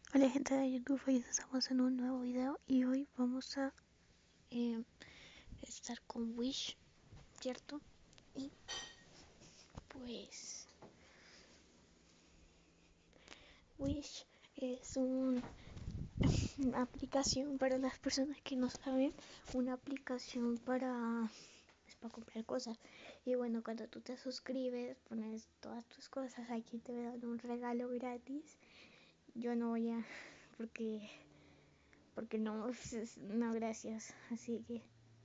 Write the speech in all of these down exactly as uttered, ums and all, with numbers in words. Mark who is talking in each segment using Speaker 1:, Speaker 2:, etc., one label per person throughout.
Speaker 1: Hola gente de YouTube, hoy estamos en un nuevo video y hoy vamos a eh, estar con Wish, ¿cierto? Y pues Wish es un, una aplicación para las personas que no saben, una aplicación para, es para comprar cosas. Y bueno, cuando tú te suscribes, pones todas tus cosas, aquí te dan un regalo gratis. Yo no voy a, porque, porque no, no gracias, así que...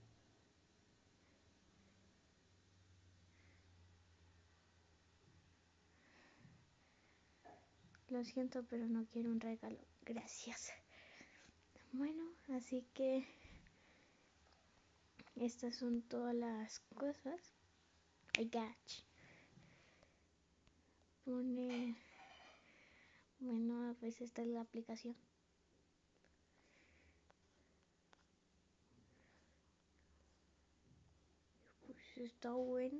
Speaker 1: Lo siento, pero no quiero un regalo. Gracias. Bueno, así que estas son todas las cosas. I got you. Pone... Bueno, pues esta es la aplicación. Pues está bueno.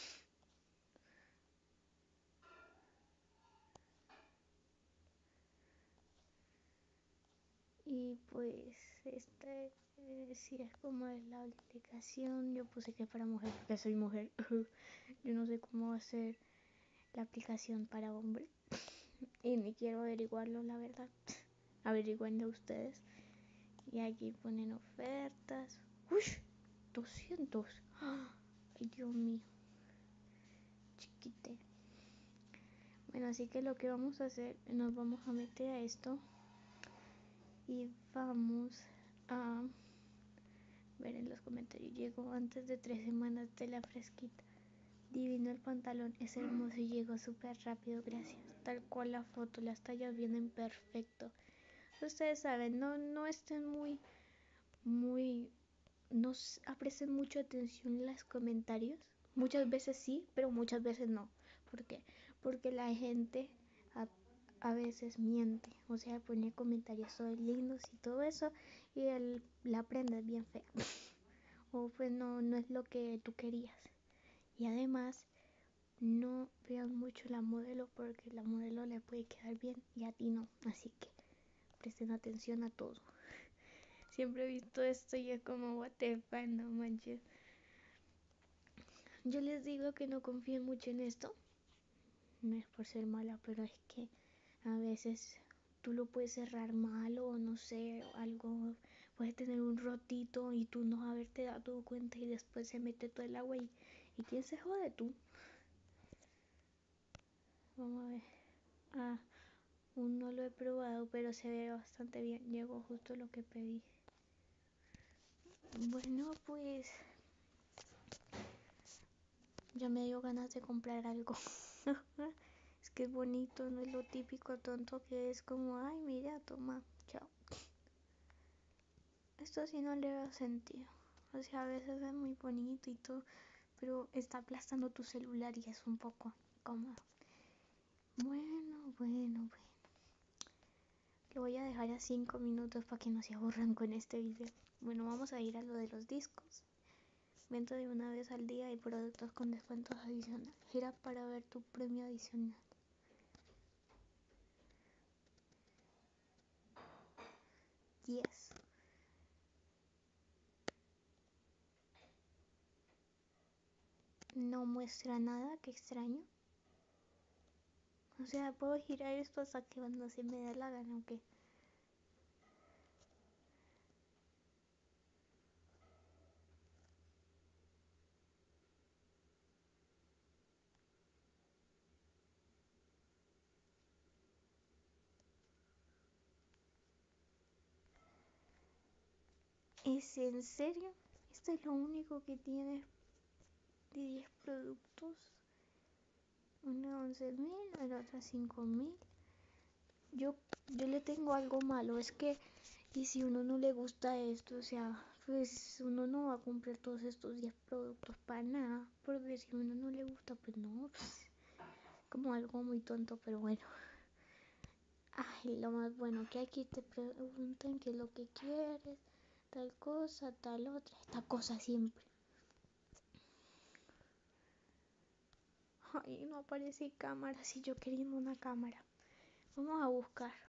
Speaker 1: Y pues esta eh, sí es como es la aplicación. Yo puse que para mujer porque soy mujer. Yo no sé cómo va a ser la aplicación para hombre. Y ni quiero averiguarlo, la verdad. Averigüenlo ustedes. Y aquí ponen ofertas. ¡Uy! doscientos. Ay, Dios mío. Chiquite. Bueno, así que lo que vamos a hacer, nos vamos a meter a esto. Y vamos a ver en los comentarios. Llegó antes de tres semanas de la fresquita. Divino el pantalón, es hermoso y llegó súper rápido, gracias. Tal cual la foto, las tallas vienen perfecto. Ustedes saben, no, no estén muy, muy, no presten mucha atención en los comentarios. Muchas veces sí, pero muchas veces no. ¿Por qué? Porque la gente a, a veces miente, o sea, pone comentarios todos lindos y todo eso, y el, la prenda es bien fea. O pues no, no es lo que tú querías. Y además, no vean mucho la modelo porque la modelo le puede quedar bien y a ti no. Así que presten atención a todo. Siempre he visto esto y es como, what the fuck, no manches. Yo les digo que no confíen mucho en esto. No es por ser mala, pero es que a veces tú lo puedes cerrar mal o no sé, algo, puedes tener un rotito y tú no haberte dado cuenta y después se mete todo el agua y, y quién se jode, tú. Vamos a ver. Ah, aún no lo he probado, pero se ve bastante bien. Llegó justo lo que pedí. Bueno, pues ya me dio ganas de comprar algo. Es que es bonito, no es lo típico tonto que es como, ay, mira, toma, chao. Esto sí no le veo sentido. O sea, a veces es muy bonito y todo, pero está aplastando tu celular y es un poco incómodo. Bueno, bueno, bueno. Lo voy a dejar a cinco minutos para que no se aburran con este video. Bueno, vamos a ir a lo de los discos. Venta de una vez al día y productos con descuentos adicionales. Gira para ver tu premio adicional. Yes. No muestra nada, qué extraño. O sea, puedo girar esto hasta que cuando se me dé la gana, ¿o qué? ¿Es en serio? Esto es lo único que tiene de diez productos. Una once mil, la otra cinco mil. Yo, yo le tengo algo malo, es que, y si uno no le gusta esto, o sea, pues uno no va a comprar todos estos diez productos para nada, porque si a uno no le gusta, pues no, pues, como algo muy tonto, pero bueno. Ay, lo más bueno que aquí te preguntan qué es lo que quieres, tal cosa, tal otra, esta cosa siempre. Ay, no aparece cámara, si yo quería una cámara. Vamos a buscar.